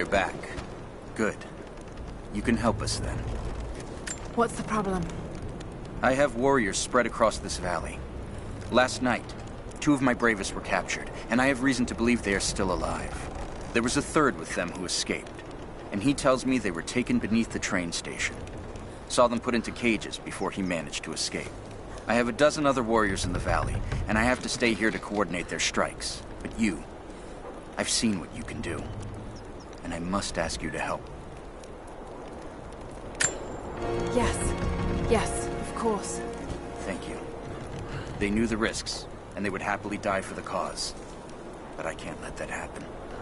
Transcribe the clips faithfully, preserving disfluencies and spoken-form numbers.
back. Good. You can help us then. What's the problem? I have warriors spread across this valley. Last night, two of my bravest were captured, and I have reason to believe they are still alive. There was a third with them who escaped, and he tells me they were taken beneath the train station. Saw them put into cages before he managed to escape. I have a dozen other warriors in the valley, and I have to stay here to coordinate their strikes. But you, I've seen what you can do, and I must ask you to help. Yes. Yes, of course. Thank you. They knew the risks, and they would happily die for the cause. But I can't let that happen.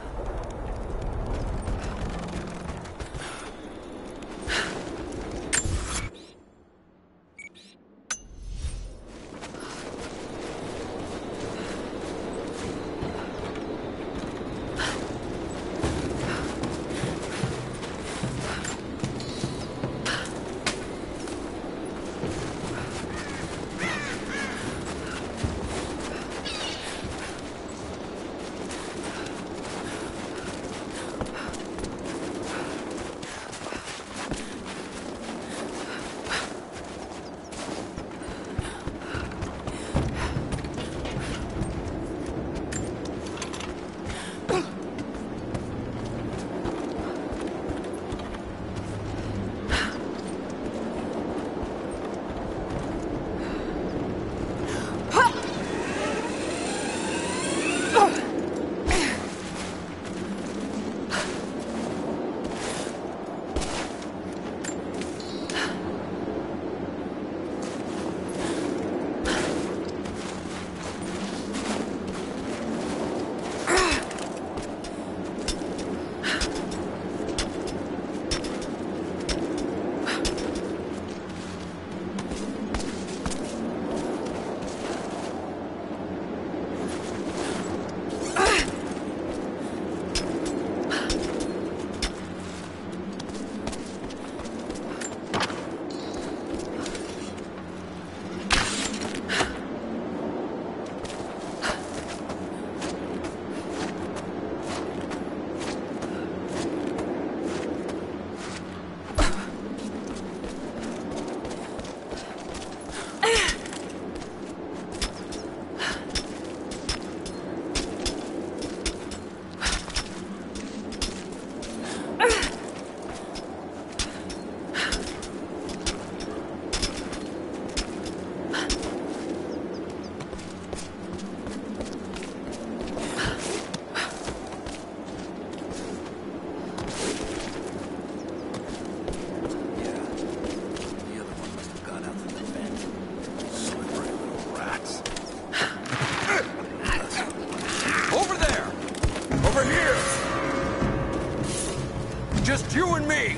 Just you and me!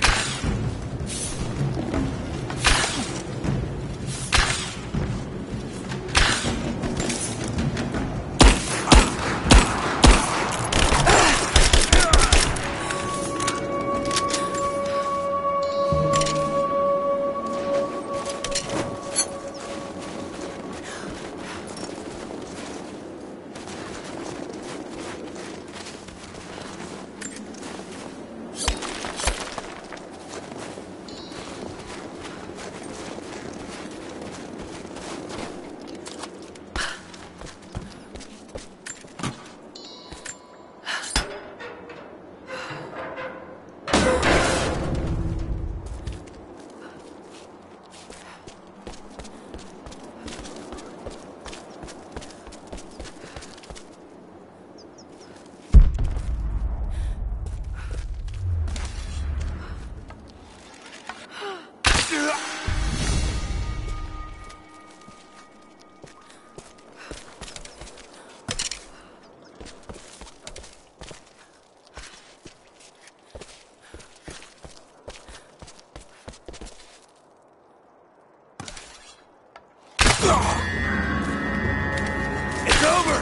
It's over!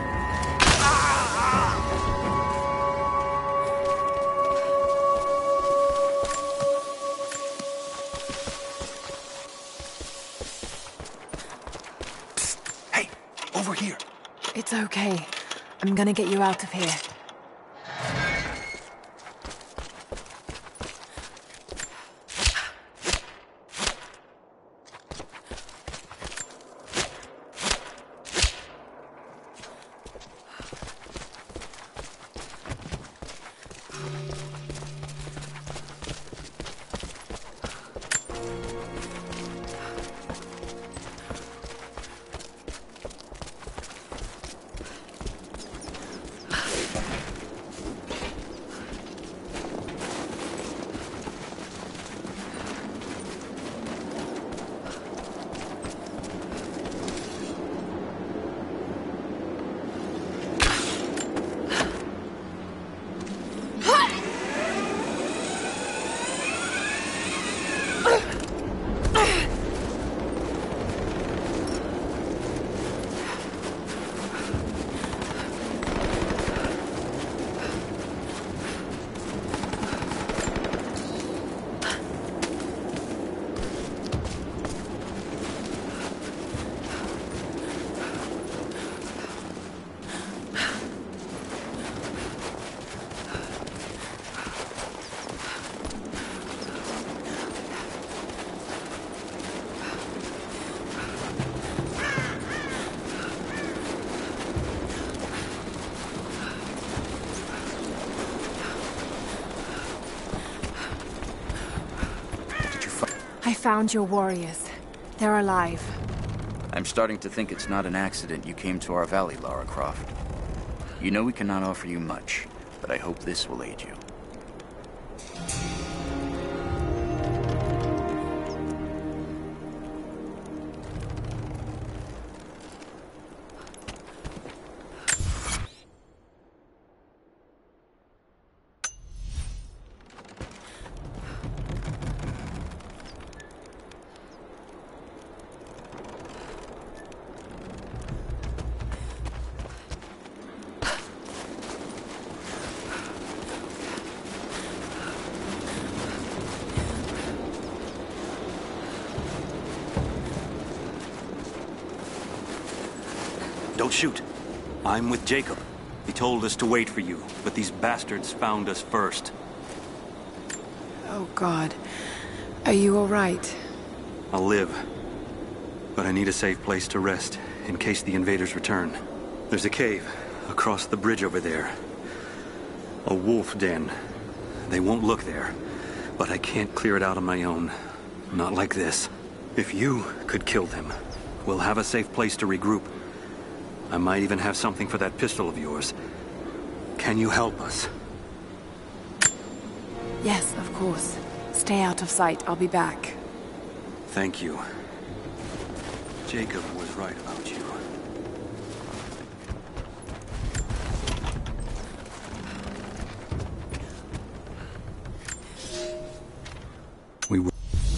Psst. Hey, over here. It's okay. I'm gonna get you out of here. I found your warriors. They're alive. I'm starting to think it's not an accident you came to our valley, Lara Croft. You know we cannot offer you much, but I hope this will aid you. Don't shoot. I'm with Jacob. He told us to wait for you, but these bastards found us first. Oh, God. Are you all right? I'll live. But I need a safe place to rest, in case the invaders return. There's a cave across the bridge over there. A wolf den. They won't look there, but I can't clear it out on my own. Not like this. If you could kill them, we'll have a safe place to regroup. I might even have something for that pistol of yours. Can you help us? Yes, of course. Stay out of sight. I'll be back. Thank you. Jacob was right about you. We will.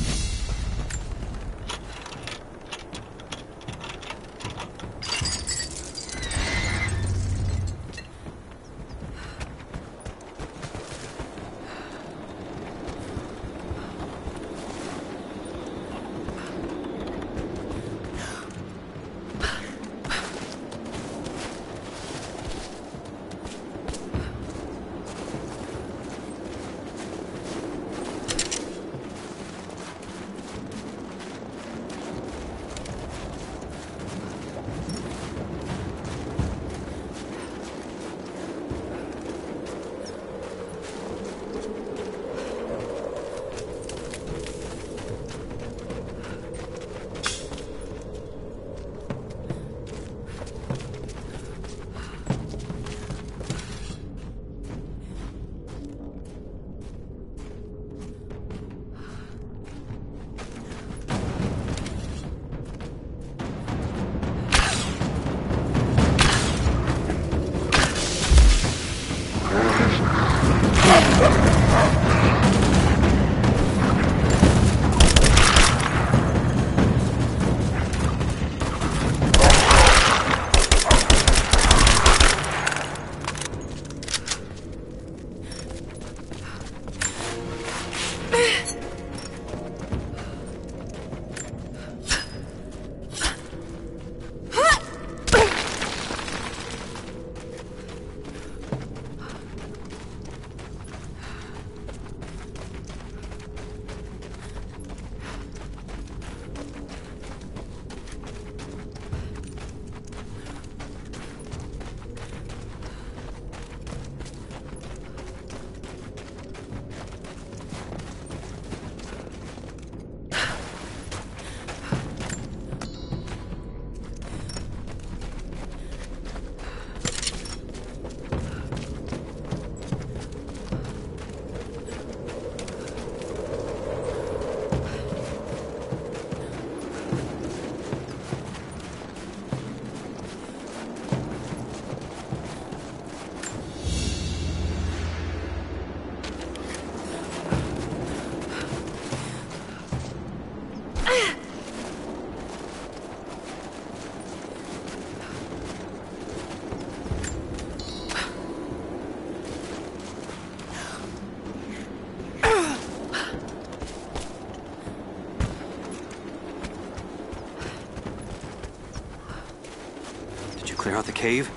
Clear out the cave?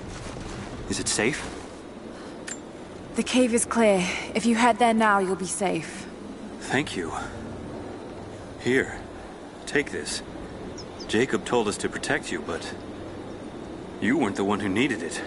Is it safe? The cave is clear. If you head there now, you'll be safe. Thank you. Here, take this. Jacob told us to protect you, but you weren't the one who needed it.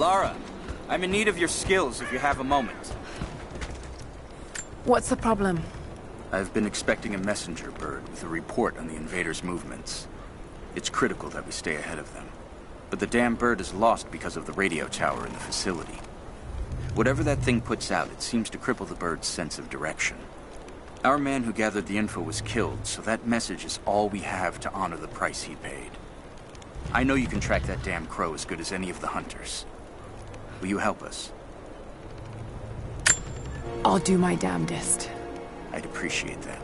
Lara, I'm in need of your skills if you have a moment. What's the problem? I've been expecting a messenger bird with a report on the invaders' movements. It's critical that we stay ahead of them. But the damn bird is lost because of the radio tower in the facility. Whatever that thing puts out, it seems to cripple the bird's sense of direction. Our man who gathered the info was killed, so that message is all we have to honor the price he paid. I know you can track that damn crow as good as any of the hunters. Will you help us? I'll do my damnedest. I'd appreciate that.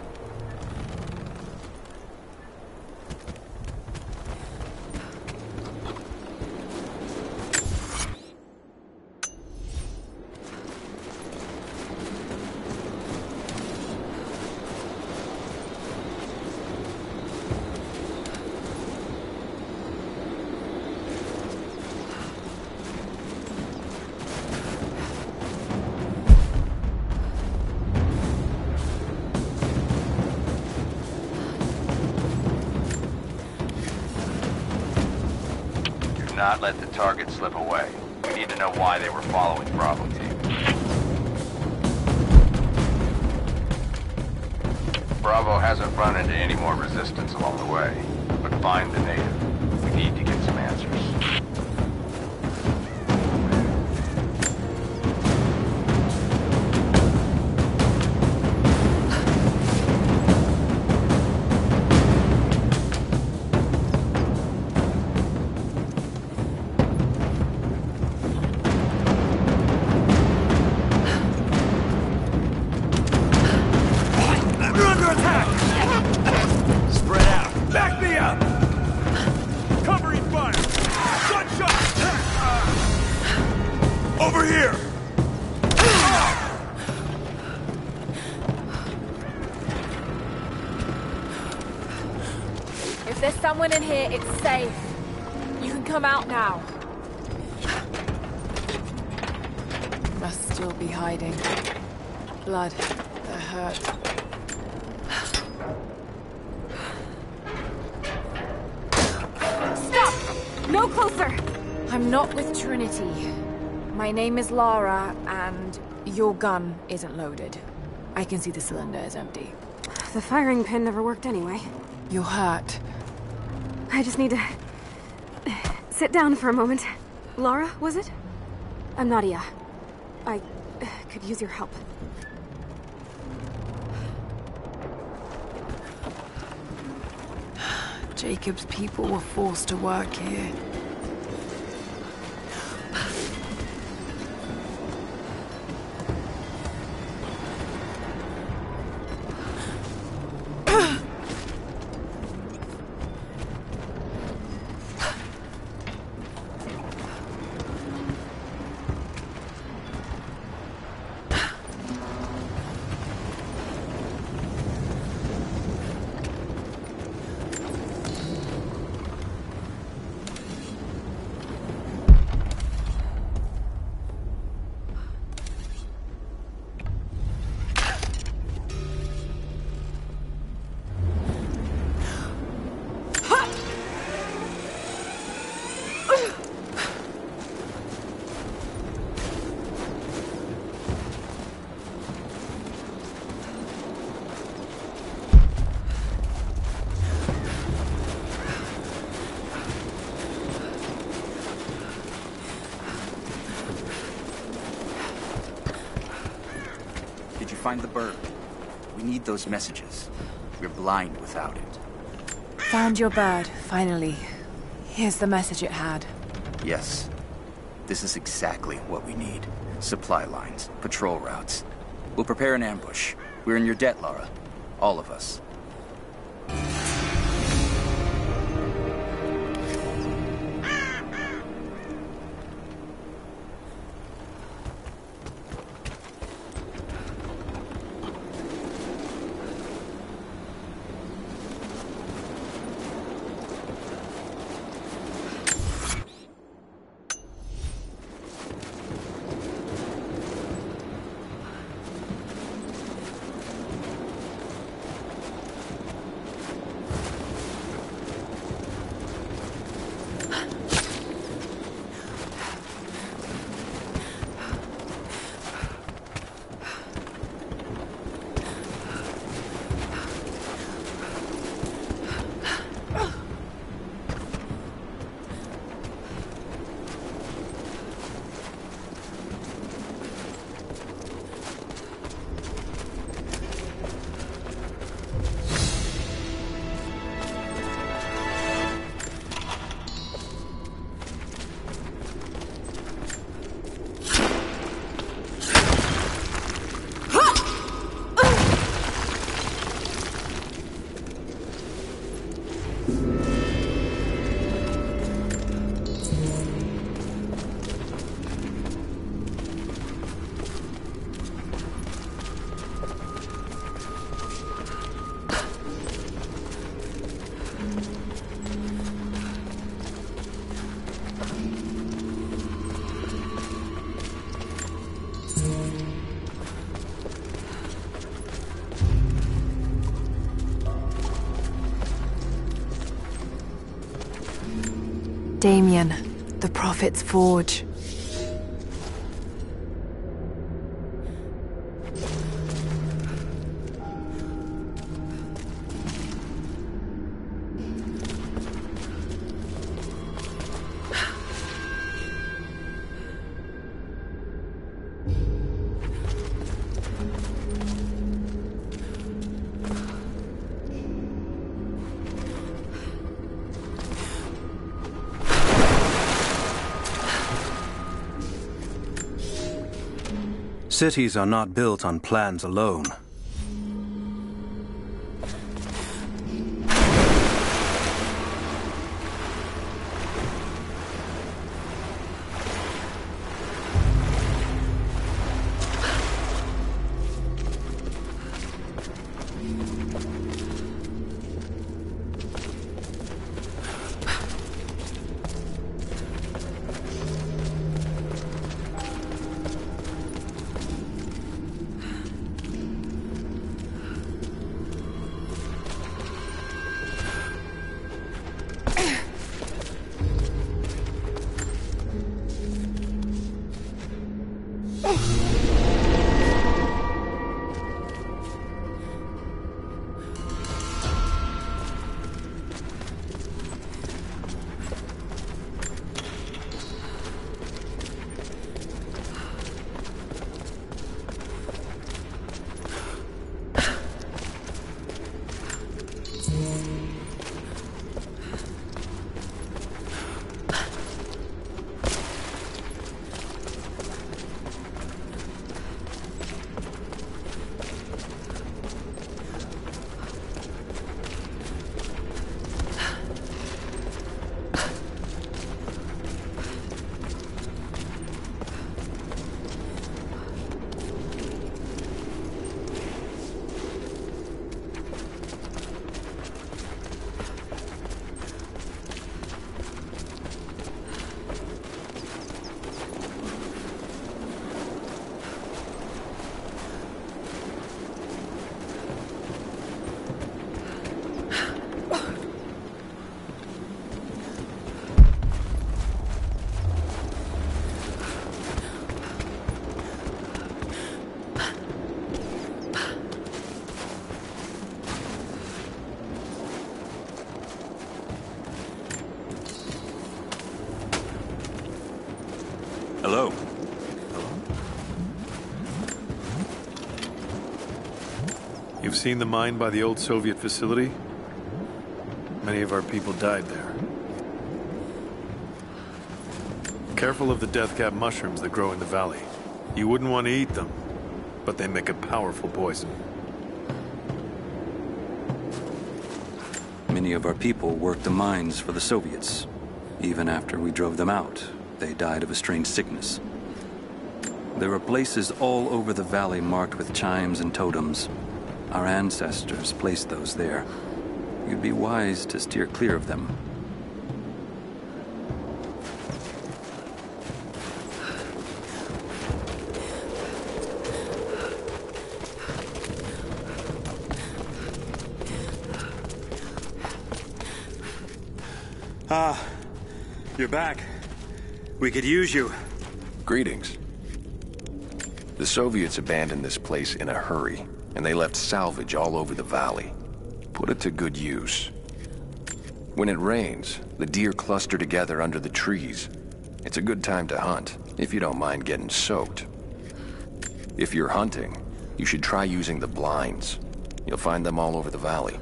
Not let the target slip away. We need to know why they were following Bravo team. Bravo hasn't run into any more resistance along the way, but find the native. We need to get some answers. If there's someone in here, it's safe. You can come out now. Must still be hiding. Blood. They're hurt. Stop! No closer! I'm not with Trinity. My name is Lara, and your gun isn't loaded. I can see the cylinder is empty. The firing pin never worked anyway. You're hurt. I just need to sit down for a moment. Lara, was it? I'm Nadia. I uh, could use your help. Jacob's people were forced to work here. Find the bird. We need those messages. We're blind without it. Found your bird, finally. Here's the message it had. Yes. This is exactly what we need. Supply lines, patrol routes. We'll prepare an ambush. We're in your debt, Lara. All of us. Damien, the Prophet's Forge. Cities are not built on plans alone. Hello. You've seen the mine by the old Soviet facility? Many of our people died there. Careful of the death cap mushrooms that grow in the valley. You wouldn't want to eat them, but they make a powerful poison. Many of our people worked the mines for the Soviets. Even after we drove them out, they died of a strange sickness. There are places all over the valley marked with chimes and totems. Our ancestors placed those there. You'd be wise to steer clear of them. Ah, you're back. We could use you. Greetings. The Soviets abandoned this place in a hurry, and they left salvage all over the valley. Put it to good use. When it rains, the deer cluster together under the trees. It's a good time to hunt, if you don't mind getting soaked. If you're hunting, you should try using the blinds. You'll find them all over the valley.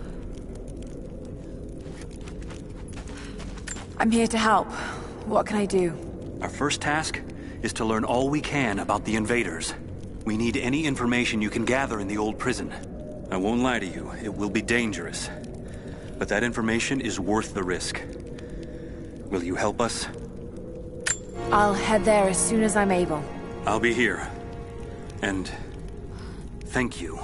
I'm here to help. What can I do? Our first task is to learn all we can about the invaders. We need any information you can gather in the old prison. I won't lie to you, it will be dangerous. But that information is worth the risk. Will you help us? I'll head there as soon as I'm able. I'll be here. And thank you.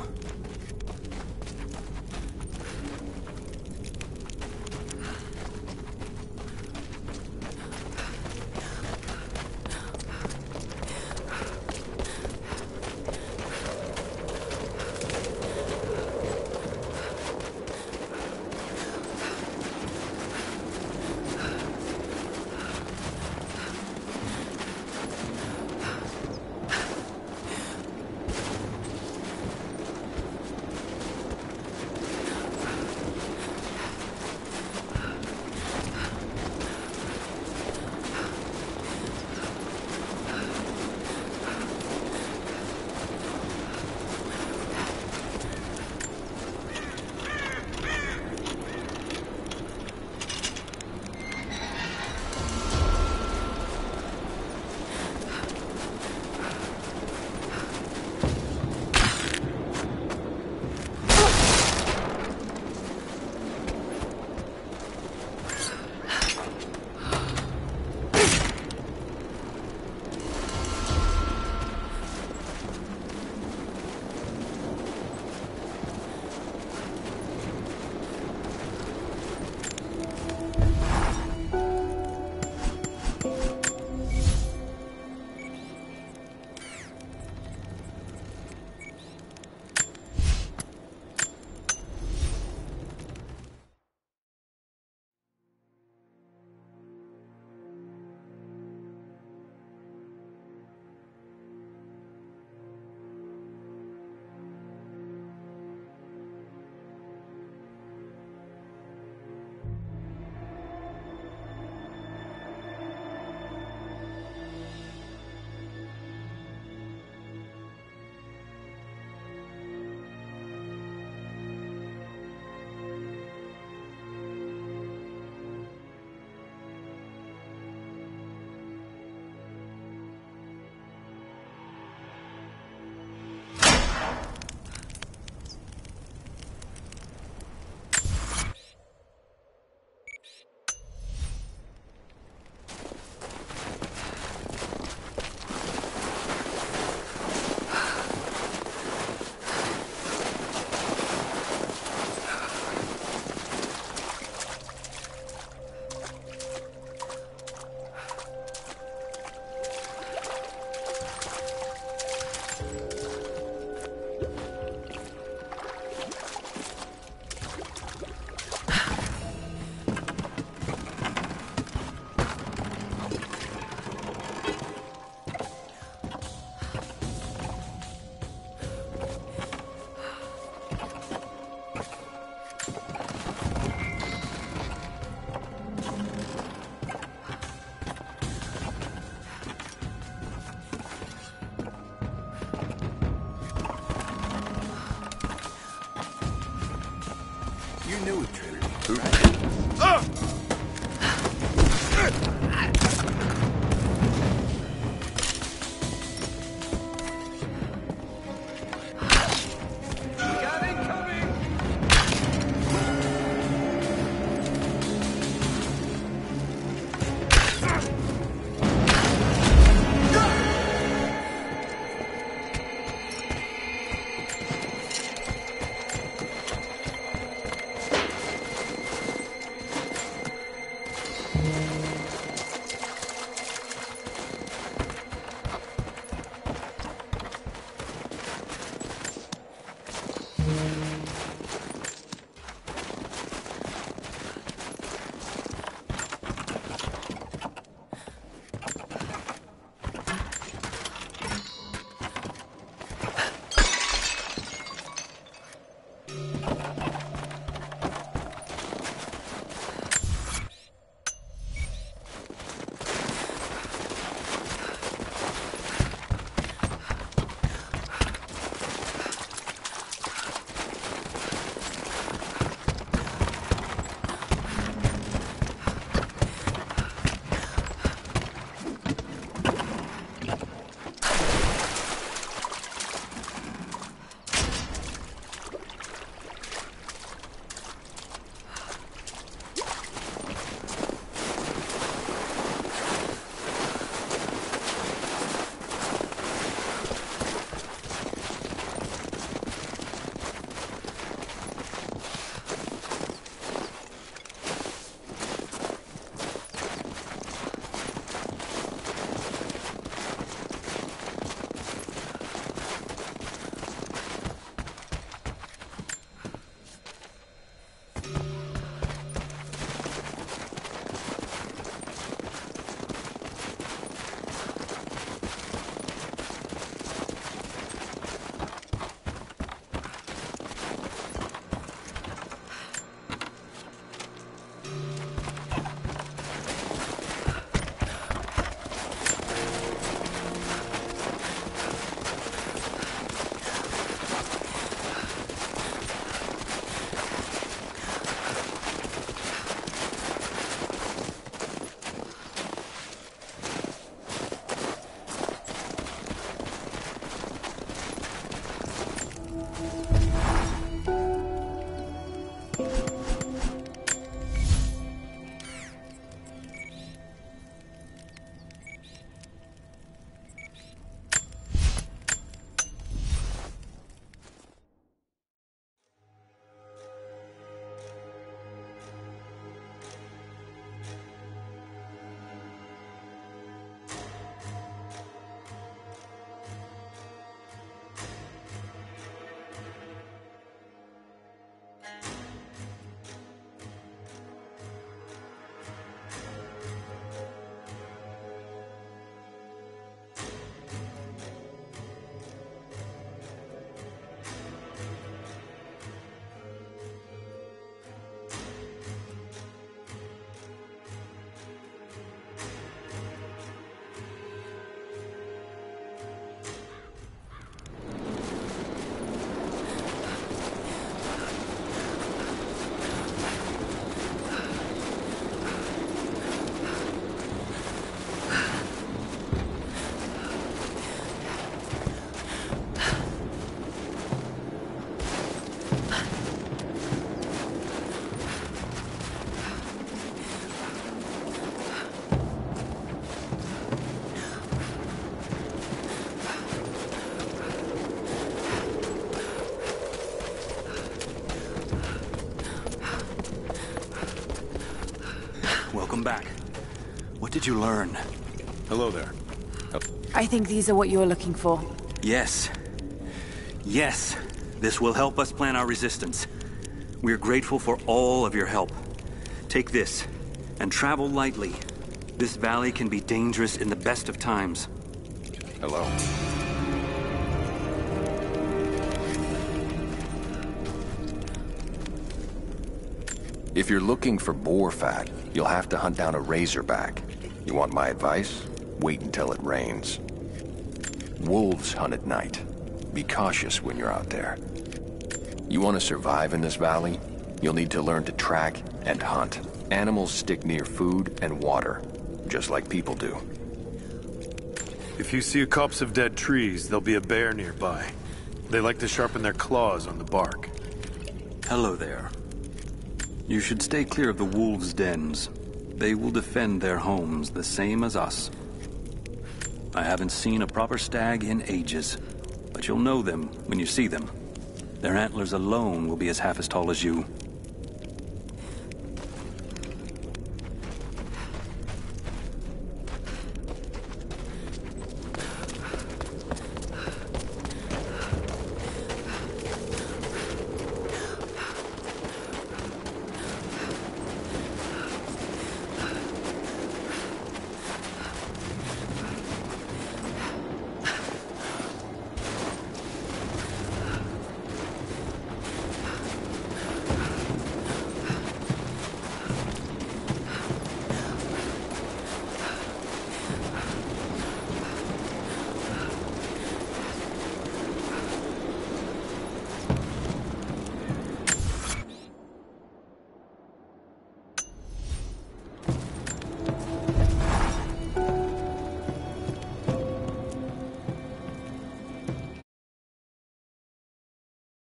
You knew it, Trinity. Right? Welcome back. What did you learn? Hello there. I think these are what you're looking for. Yes. Yes. This will help us plan our resistance. We are grateful for all of your help. Take this, and travel lightly. This valley can be dangerous in the best of times. Hello. If you're looking for boar fat, you'll have to hunt down a razorback. You want my advice? Wait until it rains. Wolves hunt at night. Be cautious when you're out there. You want to survive in this valley? You'll need to learn to track and hunt. Animals stick near food and water, just like people do. If you see a copse of dead trees, there'll be a bear nearby. They like to sharpen their claws on the bark. Hello there. You should stay clear of the wolves' dens. They will defend their homes the same as us. I haven't seen a proper stag in ages, but you'll know them when you see them. Their antlers alone will be as half as tall as you.